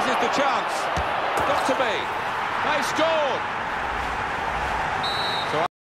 This is the chance. Got to be. They scored.